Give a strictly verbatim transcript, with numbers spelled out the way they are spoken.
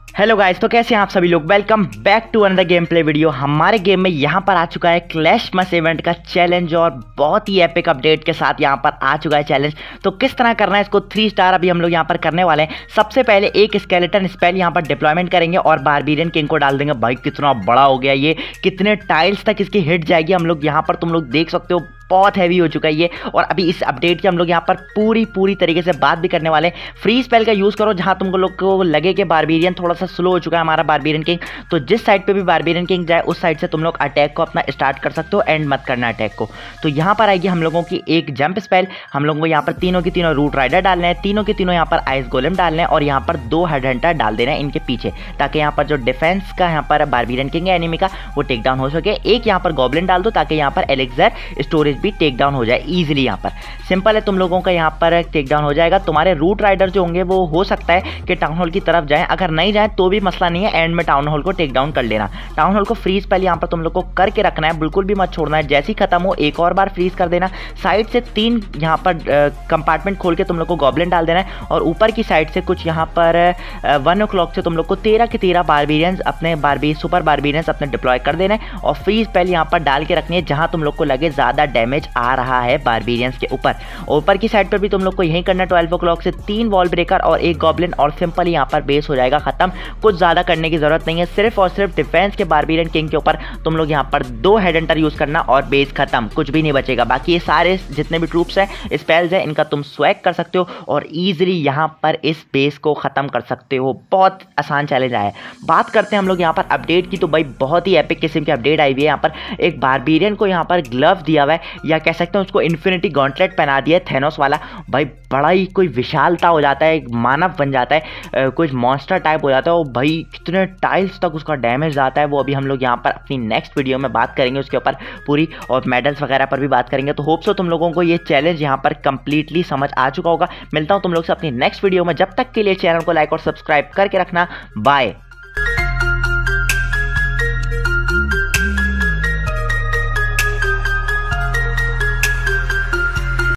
Hello guys, तो कैसे हैं आप सभी लोग। Welcome back to another game play video. हमारे गेम में यहाँ पर आ चुका है क्लैश मस इवेंट का चैलेंज और बहुत ही एपिक अपडेट के साथ यहाँ पर आ चुका है चैलेंज। तो किस तरह करना है इसको थ्री स्टार अभी हम लोग यहाँ पर करने वाले हैं। सबसे पहले एक स्केलेटन स्पेल यहाँ पर डिप्लॉयमेंट करेंगे और बारबेरियन किंग को डाल देंगे। भाई कितना बड़ा हो गया ये, कितने टाइल्स तक इसकी हिट जाएगी हम लोग यहाँ पर तुम लोग देख सकते हो। बहुत हैवी हो चुका है ये। और अभी इस अपडेट की हम लोग यहाँ पर पूरी पूरी तरीके से बात भी करने वाले हैं। फ्री स्पेल का यूज़ करो जहाँ तुमको लोग को लगे कि बारबेरियन थोड़ा सा स्लो हो चुका है हमारा बारबेरियन किंग, तो जिस साइड पे भी बारबेरियन किंग जाए उस साइड से तुम लोग अटैक को अपना स्टार्ट कर सकते हो, एंड मत करना अटैक को। तो यहाँ पर आएगी हम लोगों की एक जंप स्पेल। हम लोगों को यहाँ पर तीनों की तीनों रूट राइडर डालने हैं, तीनों के तीनों यहाँ पर आइस गोलेम डालने हैं और यहाँ पर दो हेड हंटर डाल देना है इनके पीछे, ताकि यहाँ पर जो डिफेंस का यहाँ पर बारबेरियन किंग है एनिमी का वो टेक डाउन हो सके। एक यहाँ पर गॉब्लिन डाल दो ताकि यहाँ पर एलेक्सर स्टोरेज भी टेक डाउन हो जाए इजीली। यहाँ पर सिंपल है, तुम लोगों का यहाँ पर टेक डाउन हो जाएगा। तुम्हारे रूट राइडर जो होंगे वो हो सकता है कि टाउन हॉल की तरफ जाएं, अगर नहीं जाए तो भी मसला नहीं है, एंड में टाउन हॉल को टेक डाउन कर लेना। टाउन हॉल को फ्रीज पहले यहाँ पर तुम लोग को करके रखना है, बिल्कुल भी मत छोड़ना है। जैसे ही खत्म हो एक और बार फ्रीज कर देना। साइड से तीन यहाँ पर कंपार्टमेंट खोल के तुम लोग को गॉब्लिन डाल देना है और ऊपर की साइड से कुछ यहाँ पर वन ओ क्लॉक से तुम लोग को तेरह के तेरह बारबेरियंस अपने बारबी सुपर बारबेरियंस अपने डिप्लॉय कर देना है और फ्रीज पहले यहाँ पर डाल के रखनी है जहाँ तुम लोग को लगे ज़्यादा डैमेज आ रहा है बारबेरियंस के ऊपर। ऊपर की साइड पर भी तुम लोग को यही करना है। ट्वेल्व ओ क्लॉक से तीन वॉल ब्रेकर और एक गॉब्लिन और सिंपल यहाँ पर बेस हो जाएगा खत्म। कुछ ज़्यादा करने की जरूरत नहीं है, सिर्फ और सिर्फ डिफेंस के बारबेरियन किंग के ऊपर तुम लोग यहाँ पर दो हेड हंटर यूज़ करना और बेस खत्म, कुछ भी नहीं बचेगा। बाकी ये सारे जितने भी ट्रूप्स हैं स्पेल्स हैं इनका तुम स्वैग कर सकते हो और ईजिली यहाँ पर इस बेस को ख़त्म कर सकते हो। बहुत आसान चैलेंज आया है। बात करते हैं हम लोग यहाँ पर अपडेट की, तो भाई बहुत ही एपिक किस्म की अपडेट आई हुई है। यहाँ पर एक बारबेरियन को यहाँ पर ग्लव दिया हुआ है, या कह सकते हैं उसको इन्फिनिटी गॉन्टलेट पहना दिया है थेनोस वाला। भाई बड़ा ही कोई विशालता हो जाता है, एक मानव बन जाता है, कुछ मॉन्स्टर टाइप हो जाता है। और भाई कितने टाइल्स तक उसका डैमेज आता है वो अभी हम लोग यहाँ पर अपनी नेक्स्ट वीडियो में बात करेंगे उसके ऊपर पूरी, और मेडल्स वगैरह पर भी बात करेंगे। तो होप सो तुम लोगों को ये चैलेंज यहाँ पर कंप्लीटली समझ आ चुका होगा। मिलता हूँ तुम लोग से अपनी नेक्स्ट वीडियो में, जब तक के लिए चैनल को लाइक और सब्सक्राइब करके रखना। बाय।